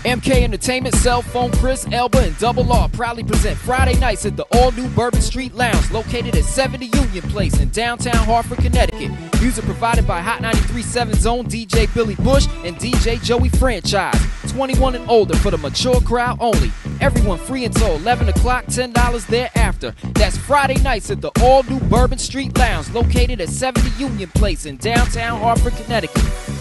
MK Entertainment, Cell Phone, Chris, Elba, and Double R proudly present Friday nights at the all-new Bourbon Street Lounge, located at 70 Union Place in downtown Hartford, Connecticut. Music provided by Hot 93.7's own DJ Billy Bush and DJ Joey Franchise. 21 and older for the mature crowd only. Everyone free until 11 o'clock, $10 thereafter. That's Friday nights at the all-new Bourbon Street Lounge, located at 70 Union Place in downtown Hartford, Connecticut.